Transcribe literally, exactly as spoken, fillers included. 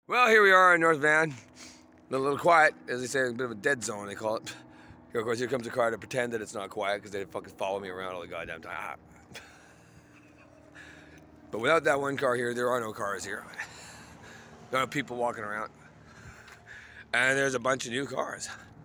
Well, here we are in North Van. A little, little quiet, as they say, a bit of a dead zone, they call it. Here, of course, here comes a car to pretend that it's not quiet because they fucking follow me around all the goddamn time. Ah. But without that one car here, there are no cars here. There are no people walking around. And there's a bunch of new cars.